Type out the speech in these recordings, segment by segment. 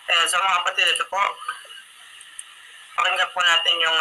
Sa mga kapatid, ito po, pakinggan po natin yung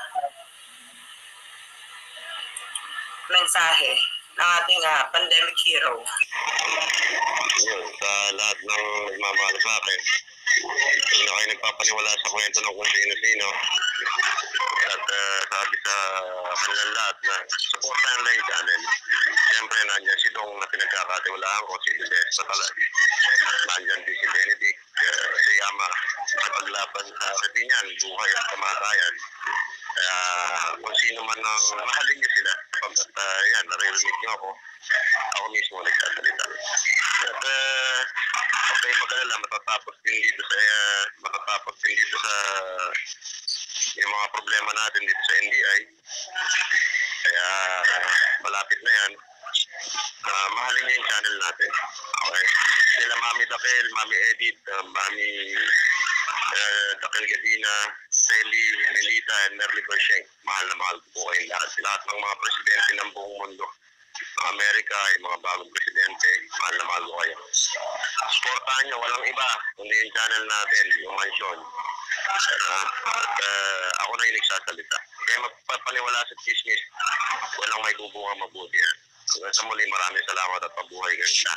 mensahe ng ating pandemic hero. Yun, sa lahat ng nagmamahal sa akin, hindi na kayo nagpapaniwala sa kwento ng kung sino-sino. At sabi sa kanilang lahat na supportan lang yung channel. Siyempre, nandiyan si Dong na pinagkakatiwalaan ko, si Ludes Patalag. Nandiyan din si Benedict, si Yama, paglaban sa Katinyan, buhay at kamatayan. Kaya kung sino man ang mahalin niyo sila, pagkat yan, nare-remit niyo ako mismo nagsasalita. At okay, mag-alala, matatapos din dito sa yung mga problema natin dito sa NBI. Kaya malapit na yan. Mahalin niyo yung channel natin. Okay? Sila Mami Dakel, Mami Edith, Mami Dakel Gadina, Sally, Melita, and Merly Bersheng. Mahal na mahal po kayong lahat. Lahat ng mga presidente ng buong mundo. Ng Amerika, yung mga bagong presidente, mahal na mahal ko kayo. Supportahan nyo, walang iba, kundi yung channel natin, yung Mansyon. At ako na yung nagsasalita. Kaya magpapaniwala sa chismis, walang may bubunga mabuti yan. Hanggang sa muli, maraming salamat at pabuhay kayo na.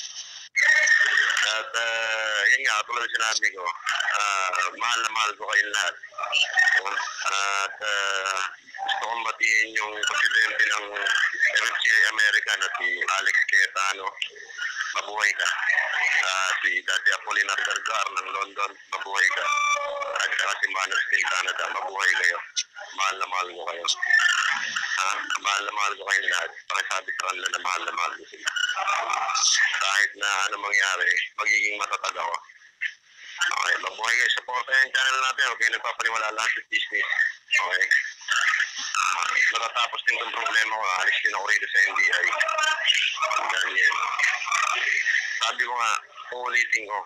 At yan nga, tulad sinabi ko, mahal na mahal ko kayong lahat. At gusto kong batiin yung presidente ng MFCI America na si Alex Cayetano. Mabuhay ka. Si Daddy Apolinar Gargar ng London, mabuhay ka. At saka si Man of Steel Canada, mabuhay kayo. Mahal na mahal ko kayo. Mahal na mahal ko kayong lahat. Pakisabi sa kanila na mahal ko sila. Kahit na ano mangyari, magiging matatag ako. Okay, mabuhay kayo. Support yung channel natin. Okay, nagpapaniwala lahat sa business. Okay. Matatapos din itong problema ko. Alis din ako rito sa NBI. Ganyan. Sabi ko nga, uulitin ko.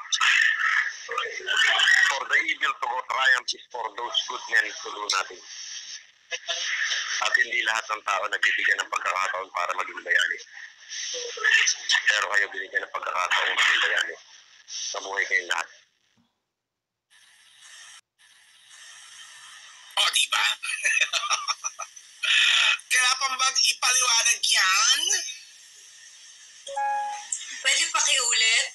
For the evil to go triumph is for those good men to do nothing. At hindi lahat ng tao nagbibigyan ng pagkakataon para maging bayani. Pero kayo binigyan ng pagkakataon maging bayani. Mabuhay kayong lahat. O, diba? Kaya pa bang ipaliwanag yan? Pwede pakiulit?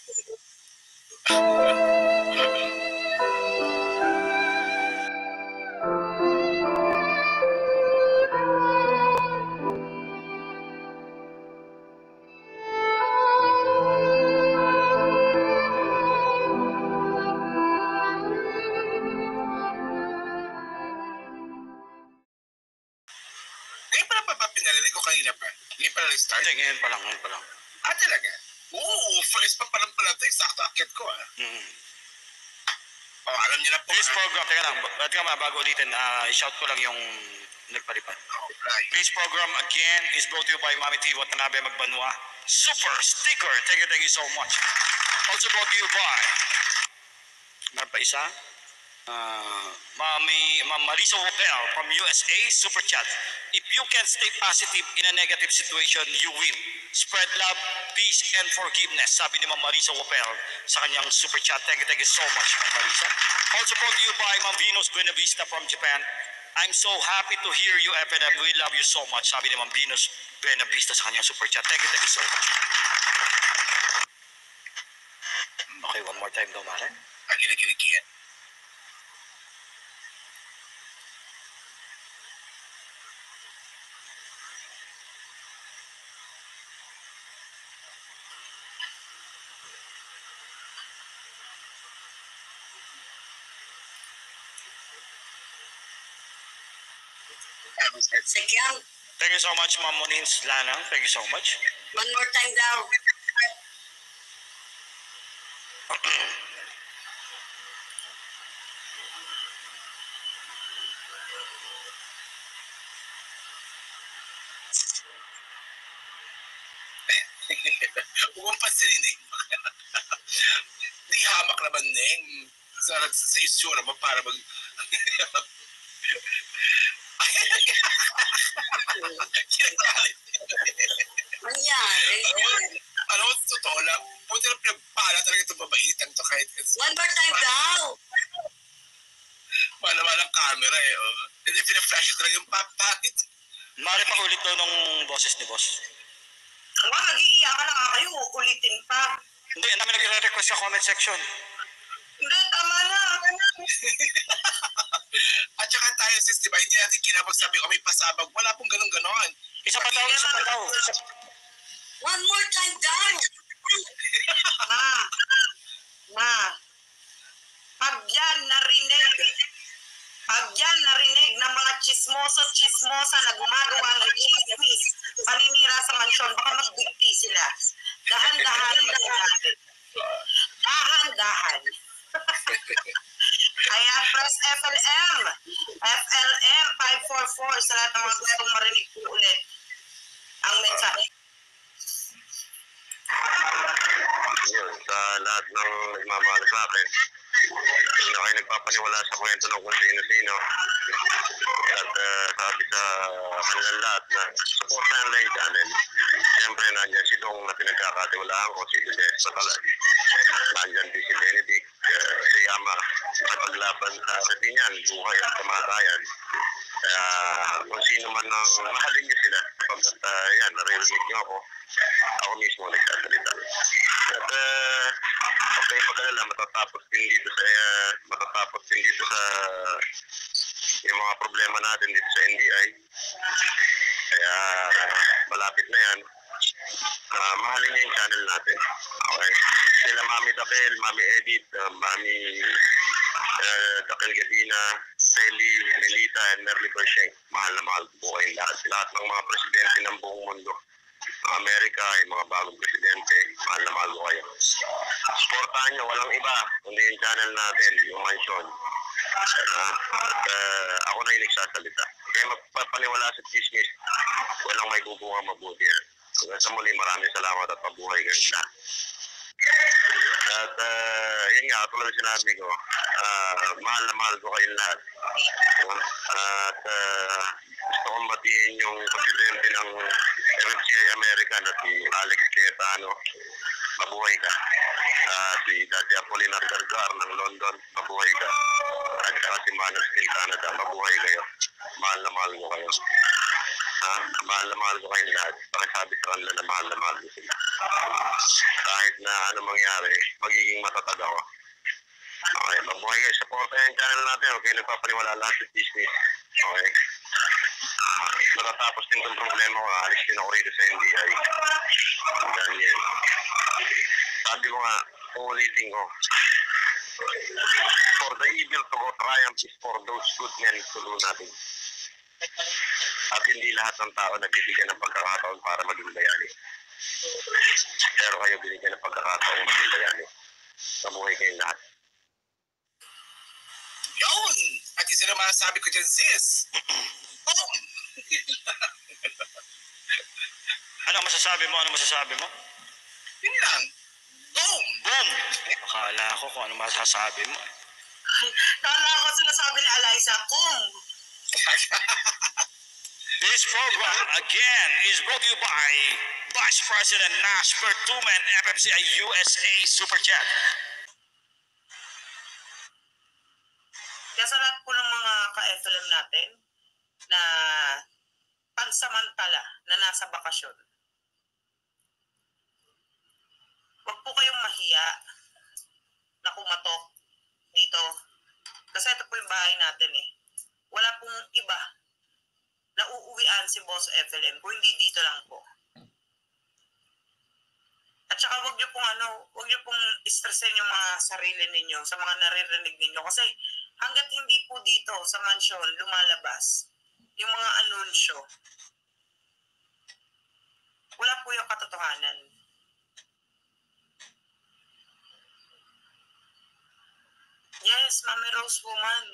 Ngayon pala ba pinarinig ko kanina pa? Ngayon pala nag-start? Hindi, ngayon pa lang. Talaga? Oo, first pa pala ito. Sakto akit ko alam niyo na po. This program, teka nga, bago ulitin, i-shout ko lang yung nagpalipad. Right. This program again is brought to you by Mami T. Watanabe Magbanwa. Super sticker. Thank you so much. Also brought to you by meron pa isa? Ma'am Marisa Hotel from USA, Super Chat. If you can stay positive in a negative situation, you will. Spread love, peace, and forgiveness. Sabi ni Ma'am Marisa Hotel sa kanyang Super Chat. Thank you so much, Ma'am Marisa. Also brought to you by Ma'am Venus Buenavista from Japan. I'm so happy to hear you, FNM. We love you so much. Sabi ni Ma'am Venus Buenavista sa kanyang Super Chat. Thank you so much. Okay, one more time daw, Mare. Again. Second, Thank you so much, Ma'am Monins Lanang. Thank you so much. one more time daw. Huwag mong pansinin Di hamak naman, Neng. Sa isura mo para mag... Mangyari. Alam mo, totoo lang. Buti na pinagpala talaga itong babaitan to kahit One more time daw. malaman ang camera eh. Oh. Hindi pinaflash it talaga yung papakit. Mari pa ulit daw nung boses ni boss. Nag-iiyakan na nga kayo. Ulitin pa. Hindi, ang dami nagre-request sa comment section. Hindi, tama na. At saka tayo sis, diba, hindi natin kinapagsabi o may pasabag. Wala pong ganun-ganon. Isa pa daw, isa pa daw. One more time daw. Ma, pag yan narinig ng mga chismosa na gumagawa ng chismis, paninira sa mansyon, baka magbigti sila. Dahan-dahan natin. Dahan-dahan. Kaya press FLM 544 sa lahat ng mga gustong marinig po ulit ang mensahe. Yun, sa lahat ng nagmamahal sa akin, hindi na kayo nagpapaniwala sa kwento ng kung sino-sino. At sabi sa kanilang lahat na supportan lang yung channel. Siyempre, nandiyan si Dong na pinagkakatiwalaan ko, si Dudesa Talag. Nandiyan din si Benedict, si Yama, sa paglaban sa Katinyan, buhay at kamatayan. Kaya kung sino man ang mahalin niyo sila, sapagkat yan, naririnig niyo ako, ako mismo nagsasalita. At okay, pag-alala, matatapos din dito sa yung mga problema natin dito sa NBI. Kaya malapit na yan. Mahalin niyo yung channel natin. Okay? Sila Mami Dakel, Mami Edith, Mami Dakel Gadina, Sally, Melita, and Merly Bersheng. Mahal na mahal po kayong lahat. Lahat ng mga presidente ng buong mundo. Amerika, yung mga bagong presidente, mahal na mahal ko kayo. Supportahan nyo, walang iba, kundi yung channel natin, yung Mansion. At ako na yung nagsasalita. Kaya magpapaniwala sa chismis, walang may bubunga mabuti yan. Hanggang sa muli, maraming salamat at pabuhay kayo lahat. At yun nga, tulad na sinabi ko, mahal na mahal ko kayong lahat. At gusto kong batiin yung presidente ng FFCI America na si Alex Cayetano, mabuhay ka. Si Daddy Apolinar Gargar ng London, mabuhay ka. At saka si Manos King Canada, mabuhay kayo. Mahal na mahal ko kayo. Mahal na mahal ko kayong lahat. Pakisabi sa kanila na mahal ko sila. Kahit na ano mangyari, magiging matatag ako. Okay, mabuhay kayo. Supportan yung channel natin. Okay, nagpapaniwala lahat sa business. Okay. Matatapos din itong problema ko. Alis din ako rito sa NBI. Daniel. Sabi ko nga, uulitin ko. For the evil to go triumph is for those good men to do nothing. At hindi lahat ng tao nagbibigyan ng pagkakataon para maging bayani. Pero kayo binigyan ng pagkakataon maging bayani. Mabuhay kayong lahat. Yun! At isa na masasabi ko dyan, sis. Boom! Ano masasabi mo? Yun lang. Boom! Boom! Akala ko kung ano masasabi mo. Kala ko sinasabi ni Eliza, This program again is brought to you by Vice President Nash Bertuman, FFCI USA Super Chat. Kaya sa lahat po ng mga ka-FLM natin na pansamantala na nasa bakasyon, huwag po kayong mahiya na kumatok dito. Kasi ito po yung bahay natin eh. Wala pong iba na uuwian si Boss FLM kung hindi dito lang po. At saka huwag niyo pong stressin yung mga sarili ninyo sa mga naririnig ninyo. Kasi hanggat hindi po dito sa mansyon lumalabas yung mga anunsyo, wala po yung katotohanan. Yes, Mami Rose Woman.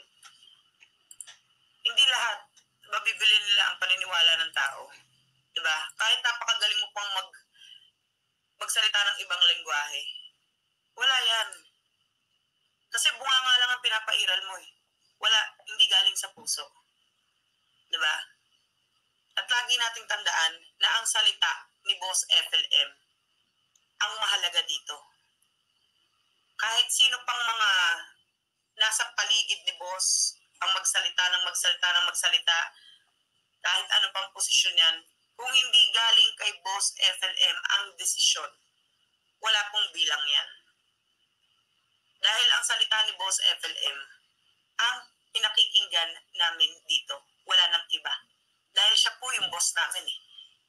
Hindi lahat mabibili nila ang paniniwala ng tao. Diba? Kahit napakagaling mo pang magsalita ng ibang lengguwahe. Wala yan. Kasi bunga nga lang ang pinapairal mo eh. Wala, hindi galing sa puso. Diba? At lagi nating tandaan na ang salita ni Boss FLM ang mahalaga dito. Kahit sino pang mga nasa paligid ni boss ang magsalita ng magsalita, kahit ano pang posisyon yan, kung hindi galing kay boss FLM ang desisyon, wala pong bilang yan. Dahil ang salita ni boss FLM, ang pinakikinggan namin dito, wala nang iba. Dahil siya po yung boss namin eh.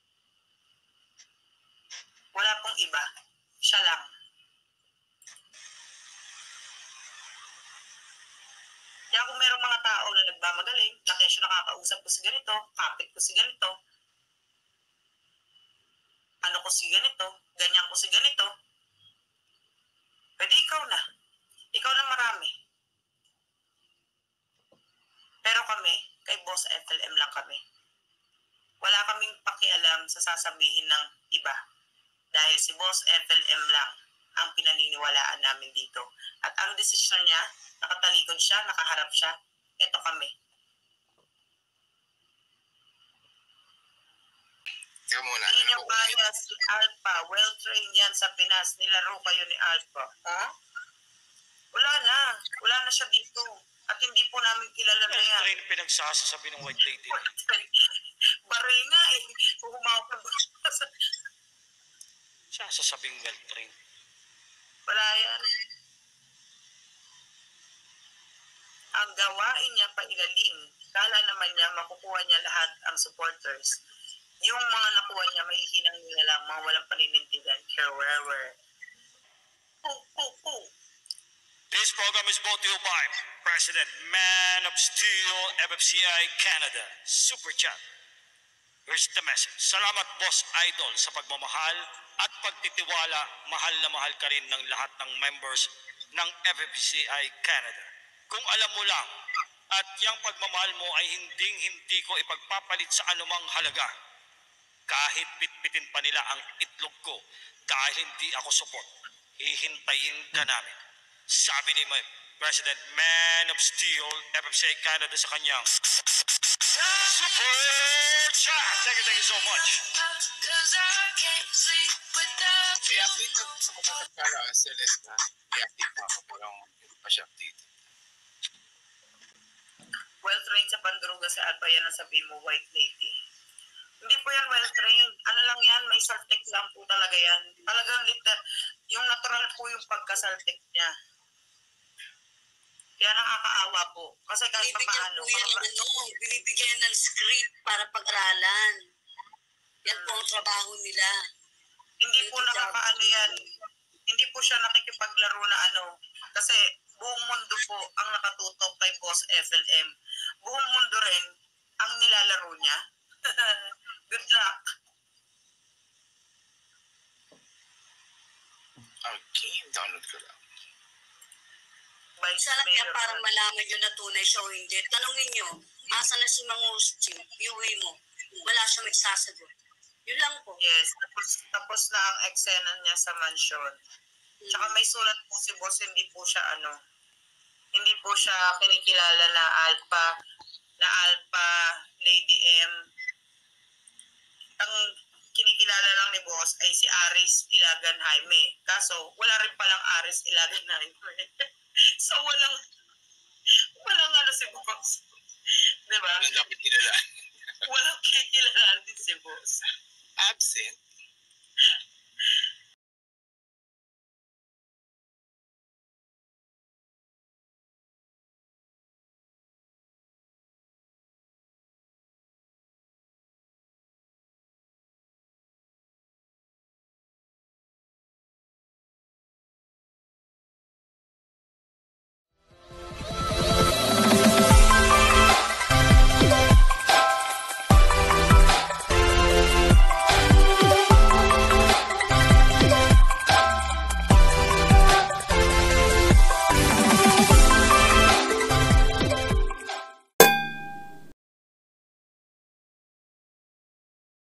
Wala pong iba. Siya lang. Kaya kung merong mga tao na nagmamagaling, na kesyo nakakausap ko si ganito, kapit ko si ganito, ano ko si ganito, ganyan ko si ganito, pwede ikaw na. Ikaw na marami. Pero kami, kay Boss FLM lang kami. Wala kaming pakialam sa sasabihin ng iba. Dahil si Boss FLM lang ang pinaniniwalaan namin dito. At ang desisyon niya, nakatalikod siya, nakaharap siya, ito kami. Teka muna. Hindi niya Ano ba kaya si Alpha, well-trained yan sa Pinas, nilaro kayo ni Alpha. Ha? Wala na. Wala na siya dito. At hindi po namin kilala na yan. Train pinagsasabi ng white lady. Baril nga eh. Kung humawak sa... Siya sasabing well-trained. Wala yan. Ang gawain niya pa ilalim. Kala naman niya makukuha niya lahat ang supporters. Yung mga nakuha niya, mahihinang nila lang, mga walang paninindigan. Care wherever. This program is brought to you by President Man of Steel, FFCI Canada, Super Chat. Here's the message. Salamat, Boss Idol, sa pagmamahal at pagtitiwala. Mahal na mahal ka rin ng lahat ng members ng FFCI Canada. Kung alam mo lang at yung pagmamahal mo ay hindi ko ipagpapalit sa anumang halaga. Kahit pitpitin pa nila ang itlog ko dahil hindi ako support, hihintayin ka namin. Sabi ni President Man of Steel, FFCI Canada sa kanyang Super Chat. Thank you so much. i-update ko sa kapatid para Celeste na i-update mo ako parang hindi pa siya update. Well-trained sa pandruga sa Alpha, yan ang sabi mo, white lady. Hindi po yan well-trained. Ano lang yan, may saltik lang po talaga yan. Talagang yung natural po yung pagkasaltik niya. Kaya nakakaawa po. Kasi kahit pa Binibigyan paano. po yan, binibigyan ng script para pag-aralan. Yan po ang trabaho nila. Hindi po nakakaano yan. Hindi po siya nakikipaglaro na ano. Kasi buong mundo po ang nakatutok kay Boss FLM. Buong mundo rin ang nilalaro niya. Good luck. Okay, download ko lang. Isa lang yan para malaman nyo na tunay siya o hindi. Tanungin nyo, asa na si Mang Agustin? Iuwi mo. Wala siya magsasagot. Yun lang po. Yes, tapos na ang eksena niya sa mansion. Tsaka may sulat po si Boss, hindi po siya hindi po siya kinikilala na Alpha, Lady M. Ang kinikilala lang ni Boss ay si Aris Ilagan Jaime. Kaso, wala rin palang Aris Ilagan Jaime. So, walang ano si Boss. Diba? Anong dapat kilala? Walang kikilalaan din si Boss. Absent?